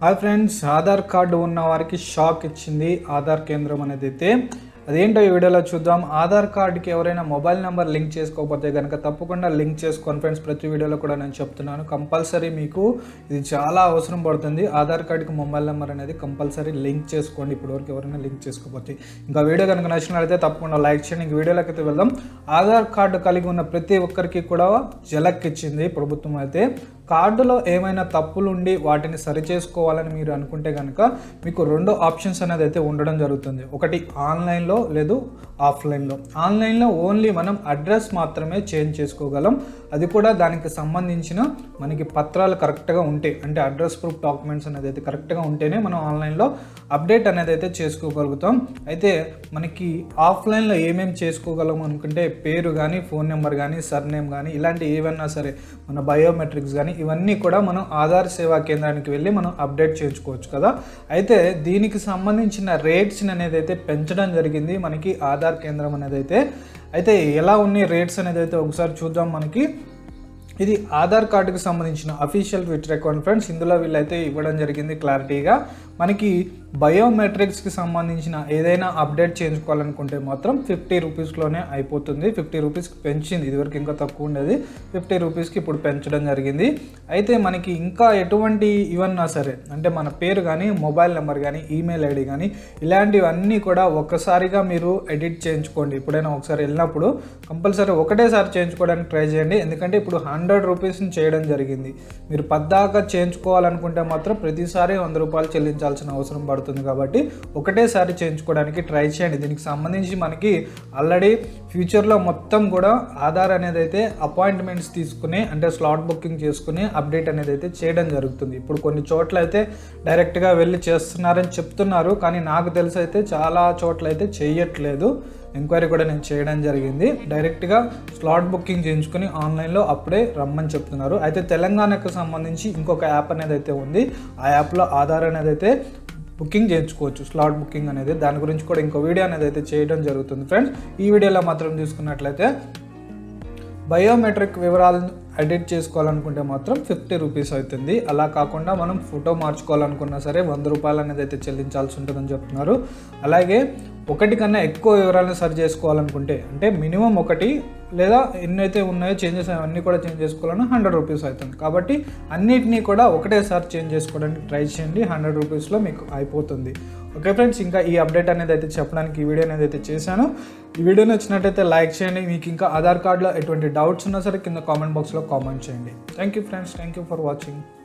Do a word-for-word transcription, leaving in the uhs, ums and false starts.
Hi friends, Aadhaar card ఉన్న వారికి shock ఇచ్చింది ఆధార్ కేంద్రం అనేది. అయితే అదేంటో ఈ వీడియోలో చూద్దాం. ఆధార్ కార్డుకి ఎవరైనా మొబైల్ నెంబర్ లింక్ చేసుకోకపోతే కనుక తప్పకుండా లింక్ చేసుకోండి ఫ్రెండ్స్. ప్రతి వీడియోలో కూడా నేను చెప్తున్నాను, కంపల్సరీ మీకు ఇది చాలా అవసరం పడుతుంది. ఆధార్ కార్డుకి మొబైల్ నెంబర్ అనేది కంపల్సరీ లింక్ చేసుకోండి, ఇప్పటివరకు ఎవరైనా లింక్ చేసుకోకపోతే. ఇంకా వీడియో కనుక నచ్చినట్లయితే తప్పకుండా లైక్ చేయండి. ఇంక వీడియోలోకి అయితే వెళ్దాం. ఆధార్ కార్డు కలిగి ఉన్న ప్రతి ఒక్కరికి కూడా జలక్ ఇచ్చింది ప్రభుత్వం. అయితే కార్డులో ఏమైనా తప్పులు ఉండి వాటిని సరిచేసుకోవాలని మీరు అనుకుంటే కనుక మీకు రెండు ఆప్షన్స్ అనేది అయితే ఉండడం జరుగుతుంది. ఒకటి ఆన్లైన్లో, లేదు ఆఫ్లైన్లో. ఆన్లైన్లో ఓన్లీ మనం అడ్రస్ మాత్రమే చేంజ్ చేసుకోగలం, అది కూడా దానికి సంబంధించిన మనకి పత్రాలు కరెక్ట్గా ఉంటే, అంటే అడ్రస్ ప్రూఫ్ డాక్యుమెంట్స్ అనేది అయితే కరెక్ట్గా ఉంటేనే మనం ఆన్లైన్లో అప్డేట్ అనేది అయితే చేసుకోగలుగుతాం. అయితే మనకి ఆఫ్లైన్లో ఏమేమి చేసుకోగలం అనుకుంటే పేరు కానీ, ఫోన్ నెంబర్ కానీ, సర్నేమ్ కానీ, ఇలాంటి ఏవైనా సరే మన బయోమెట్రిక్స్ కానీ ఇవన్నీ కూడా మనం ఆధార్ సేవా కేంద్రానికి వెళ్ళి మనం అప్డేట్ చేయించుకోవచ్చు కదా. అయితే దీనికి సంబంధించిన రేట్స్ అనేది అయితే పెంచడం జరిగింది మనకి ఆధార్ కేంద్రం అనేది అయితే. అయితే ఎలా ఉన్నాయి రేట్స్ అనేది అయితే ఒకసారి చూద్దాం. మనకి ఇది ఆధార్ కార్డుకి సంబంధించిన అఫీషియల్ ట్విట్టర్ అకౌంట్ ఫ్రెండ్స్. ఇందులో వీళ్ళైతే ఇవ్వడం జరిగింది క్లారిటీగా. మనకి బయోమెట్రిక్స్కి సంబంధించిన ఏదైనా అప్డేట్ చేయించుకోవాలనుకుంటే మాత్రం ఫిఫ్టీ రూపీస్లోనే అయిపోతుంది. ఫిఫ్టీ రూపీస్కి పెంచింది, ఇదివరకు ఇంకా తక్కువ ఉండేది, ఫిఫ్టీ రూపీస్కి ఇప్పుడు పెంచడం జరిగింది. అయితే మనకి ఇంకా ఎటువంటి ఇవన్నా సరే, అంటే మన పేరు కానీ, మొబైల్ నెంబర్ కానీ, ఈమెయిల్ ఐడి కానీ, ఇలాంటివన్నీ కూడా ఒక్కసారిగా మీరు ఎడిట్ చేయించుకోండి. ఎప్పుడైనా ఒకసారి వెళ్ళినప్పుడు కంపల్సరీ ఒకటేసారి చేయించుకోవడానికి ట్రై చేయండి. ఎందుకంటే ఇప్పుడు హండ్రెడ్ రూపీస్ని చేయడం జరిగింది. మీరు పద్దాకా చేయించుకోవాలనుకుంటే మాత్రం ప్రతిసారి వంద రూపాయలు చెల్లించాల్సిన అవసరం పడుతుంది. కాబట్టి ఒకటేసారి చేయించుకోవడానికి ట్రై చేయండి. దీనికి సంబంధించి మనకి ఆల్రెడీ ఫ్యూచర్లో మొత్తం కూడా ఆధార్ అనేది అయితే అపాయింట్మెంట్స్ తీసుకుని, అంటే స్లాట్ బుకింగ్ చేసుకుని అప్డేట్ అనేది అయితే చేయడం జరుగుతుంది. ఇప్పుడు కొన్ని చోట్ల అయితే డైరెక్ట్గా వెళ్ళి చేస్తున్నారని చెప్తున్నారు, కానీ నాకు తెలిసి అయితే చాలా చోట్ల అయితే చేయట్లేదు. ఎంక్వైరీ కూడా నేను చేయడం జరిగింది. డైరెక్ట్గా స్లాట్ బుకింగ్ చేయించుకొని ఆన్లైన్లో అప్పుడే రమ్మని చెప్తున్నారు. అయితే తెలంగాణకు సంబంధించి ఇంకొక యాప్ అనేది అయితే ఉంది. ఆ యాప్లో ఆధార్ అనేది అయితే బుకింగ్ చేయించుకోవచ్చు, స్లాట్ బుకింగ్ అనేది. దాని గురించి కూడా ఇంకో వీడియో అనేది అయితే చేయడం జరుగుతుంది ఫ్రెండ్స్. ఈ వీడియోలో మాత్రం తీసుకున్నట్లయితే బయోమెట్రిక్ వివరాలను ఎడిట్ చేసుకోవాలనుకుంటే మాత్రం ఫిఫ్టీ రూపీస్ అవుతుంది. అలా కాకుండా మనం ఫోటో మార్చుకోవాలనుకున్నా సరే వంద రూపాయలు అనేది అయితే చెల్లించాల్సి ఉంటుందని చెప్తున్నారు. అలాగే ఒకటి కన్నా ఎక్కువ వివరాలను సరి చేసుకోవాలనుకుంటే, అంటే మినిమం ఒకటి లేదా ఎన్నైతే ఉన్నాయో చేంజెస్ అవన్నీ కూడా చేంజ్ చేసుకోవాలన్నా హండ్రెడ్ రూపీస్ అవుతుంది. కాబట్టి అన్నిటినీ కూడా ఒకటేసారి చేంజ్ చేసుకోవడానికి ట్రై చేయండి, హండ్రెడ్ రూపీస్లో మీకు అయిపోతుంది. ఓకే ఫ్రెండ్స్, ఇంకా ఈ అప్డేట్ అనేది అయితే చెప్పడానికి ఈ వీడియో అనేది అయితే చేశాను. ఈ వీడియో నచ్చినట్టయితే లైక్ చేయండి. మీకు ఇంకా ఆధార్ కార్డులో ఎటువంటి డౌట్స్ ఉన్నా సరే కింద కామెంట్ బాక్స్లో కామెంట్ చేయండి. Thank you friends, thank you for watching.